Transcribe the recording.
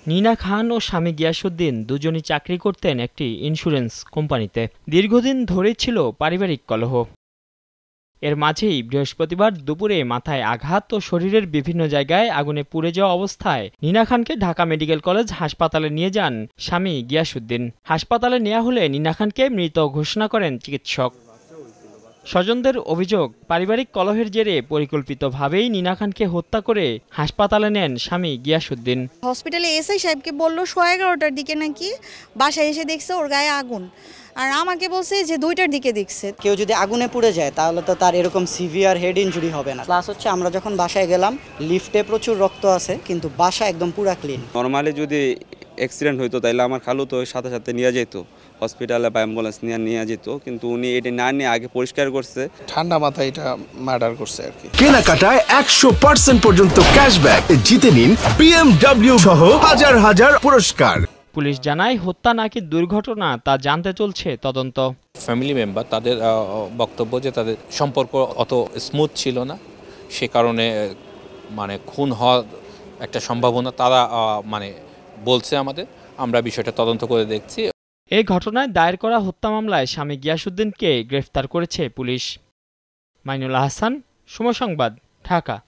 নীনা খান ও স্বামী গিয়াসউদ্দিন দুজনই চাকরি করতেন একটি ইন্স্যুরেন্স কোম্পানিতে। দীর্ঘদিন ধরেই ছিল পারিবারিক কলহ। এর মাঝেই বৃহস্পতিবার দুপুরে মাথায় আঘাত ও শরীরের বিভিন্ন জায়গায় আগুনে পুড়ে যাওয়া অবস্থায় নীনা খানকে ঢাকা মেডিকেল কলেজ হাসপাতালে নিয়ে যান স্বামী গিয়াসউদ্দিন। হাসপাতালে নেওয়া হলে নীনা খানকে মৃত ঘোষণা করেন চিকিৎসক। স্বজনদের অভিযোগ, পারিবারিক কলহের জেরে পরিকল্পিতভাবেই নীনা খানকে হত্যা করে হাসপাতালে নেন স্বামী গিয়াসউদ্দিন। হসপিটালে এসআই সাহেবকে বলল 11:30টার দিকে নাকি বাসায় এসে দেখছে ওর গায়ে আগুন, আর আমাকে বলছে যে 2টার দিকে দেখছে। কেউ যদি আগুনে পুড়ে যায় তাহলে তো তার এরকম সিভিয়ার হেড ইনজুরি হবে না। প্লাস হচ্ছে আমরা যখন বাসায় গেলাম লিফটে প্রচুর রক্ত আছে, কিন্তু বাসা একদম পুরা ক্লিন। নরমালি যদি অ্যাক্সিডেন্ট হইতো তাহলে আমার খালু তো সাথে সাথে নিয়ে যেত হসপিটালে বা অ্যাম্বুলেন্স নিয়ে যেত, কিন্তু উনি এটা না নিয়ে আগে পরিষ্কার করছে। ঠান্ডা মাথায় এটা মার্ডার করছে আর কি। কেনাকাটায় 100% পর্যন্ত ক্যাশব্যাক জিতে নিন BMW সহ হাজার হাজার পুরস্কার। পুলিশ জানায় হত্যা নাকি দুর্ঘটনা তা জানতে চলছে তদন্ত। ফ্যামিলি মেম্বার তাদের বক্তব্য যে তাদের সম্পর্ক অত স্মুথ ছিল না, সে কারণে মানে খুন হওয়ার একটা সম্ভাবনা তারা বলছে আমাদের। আমরা বিষয়টা তদন্ত করে দেখছি। এই ঘটনায় দায়ের করা হত্যা মামলায় স্বামী গিয়াসউদ্দিনকে গ্রেফতার করেছে পুলিশ। মাইনুল হাসান, সময় সংবাদ, ঢাকা।